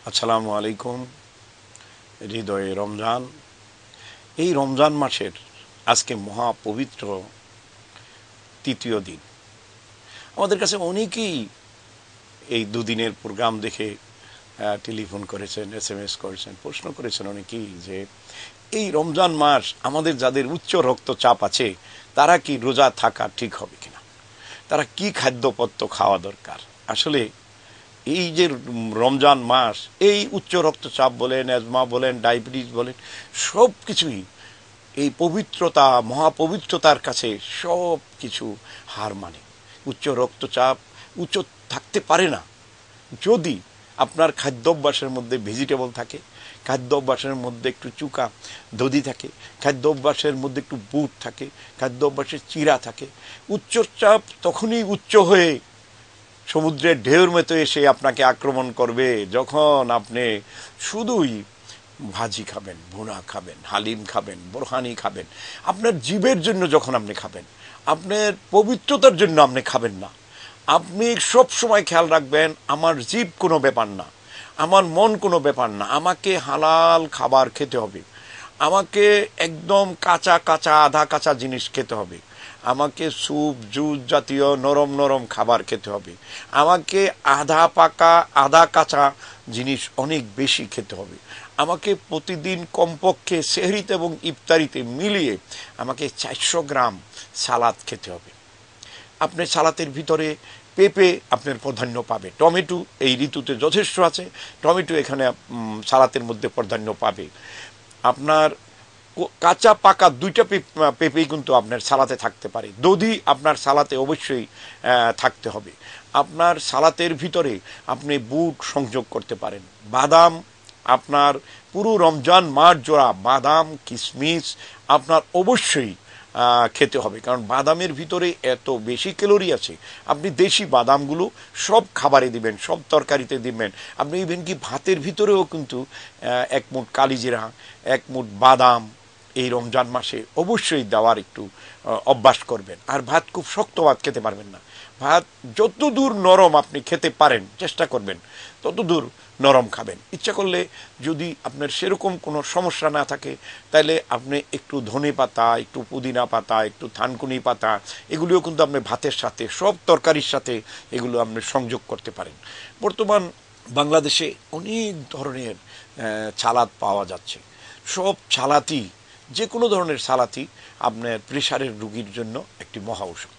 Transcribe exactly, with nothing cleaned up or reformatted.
আসসালামু আলাইকুম। হৃদয়ে রমজান। এই রমজান মাসের আজকে মহা পবিত্র তৃতীয় দিন। আমাদের কাছে অনেকেই এই দুদিনের প্রোগ্রাম দেখে টেলিফোন করেছেন, এস এম এস করেছেন, প্রশ্ন করেছেন অনেকেই যে এই রমজান মাস আমাদের যাদের উচ্চ রক্তচাপ আছে তারা কি রোজা থাকা ঠিক হবে কিনা, তারা কি খাদ্যপত্র খাওয়া দরকার। আসলে এই যে রমজান মাস, এই উচ্চ রক্তচাপ বলেন, অ্যাজমা বলেন, ডায়াবেটিস বলেন, সব কিছুই এই পবিত্রতা, মহাপবিত্রতার কাছে সব কিছু হার মানে। উচ্চ রক্তচাপ উচ্চ থাকতে পারে না যদি আপনার খাদ্যাভ্যাসের মধ্যে ভেজিটেবল থাকে, খাদ্যাভ্যাসের মধ্যে একটু চুকা দধি থাকে, খাদ্যাভ্যাসের মধ্যে একটু বুট থাকে, খাদ্যাভ্যাসের চিরা থাকে। উচ্চচাপ তখনই উচ্চ হয়ে সমুদ্রের ঢেউর মতো এসে আপনাকে আক্রমণ করবে যখন আপনি শুধুই ভাজি খাবেন, ভুনা খাবেন, হালিম খাবেন, বোরহানি খাবেন। আপনার জীবের জন্য যখন আপনি খাবেন, আপনার পবিত্রতার জন্য আপনি খাবেন না। আপনি সব সময় খেয়াল রাখবেন, আমার জীব কোনো ব্যাপার না, আমার মন কোনো ব্যাপার না, আমাকে হালাল খাবার খেতে হবে, আমাকে একদম কাঁচা কাঁচা আধা কাঁচা জিনিস খেতে হবে, আমাকে স্যুপ জুস জাতীয় নরম নরম খাবার খেতে হবে, আমাকে আধা পাকা আধা কাঁচা জিনিস অনেক বেশি খেতে হবে, আমাকে প্রতিদিন কমপক্ষে সেহরিতে এবং ইফতারিতে মিলিয়ে আমাকে চারশো গ্রাম সালাদ খেতে হবে। আপনি সালাতের ভিতরে পেঁপে আপনার প্রাধান্য পাবে, টমেটো এই ঋতুতে যথেষ্ট আছে, টমেটো এখানে সালাতের মধ্যে প্রাধান্য পাবে। আপনার কাঁচা পাকা দুইটা পেঁপেই কিন্তু আপনার সালাতে থাকতে পারে। দধি আপনার সালাতে অবশ্যই থাকতে হবে। আপনার সালাতের ভিতরে আপনি বুট সংযোগ করতে পারেন, বাদাম আপনার পুরো রমজান মাস জোড়া বাদাম কিশমিশ আপনার অবশ্যই খেতে হবে, কারণ বাদামের ভিতরে এত বেশি ক্যালোরি আছে। আপনি দেশি বাদামগুলো সব খাবারে দিবেন, সব তরকারিতে দিবেন। আপনি ইভেন কি ভাতের ভিতরেও কিন্তু এক মুঠ কালিজিরা, এক মুঠ বাদাম এই রমজান মাসে অবশ্যই দেওয়ার একটু অভ্যাস করবেন। আর ভাত খুব শক্ত ভাত খেতে পারবেন না, ভাত যতদূর নরম আপনি খেতে পারেন চেষ্টা করবেন ততদূর নরম খাবেন। ইচ্ছা করলে যদি আপনার সেরকম কোনো সমস্যা না থাকে তাহলে আপনি একটু ধনে পাতা, একটু পুদিনা পাতা, একটু থানকুনি পাতা এগুলিও কিন্তু আপনি ভাতের সাথে সব তরকারির সাথে এগুলো আপনি সংযোগ করতে পারেন। বর্তমান বাংলাদেশে অনেক ধরনের সালাদ পাওয়া যাচ্ছে। সব সালাদই, যে কোনো ধরনের সালাদই আপনার প্রেশারের রোগীর জন্য একটি মহা ঔষধ।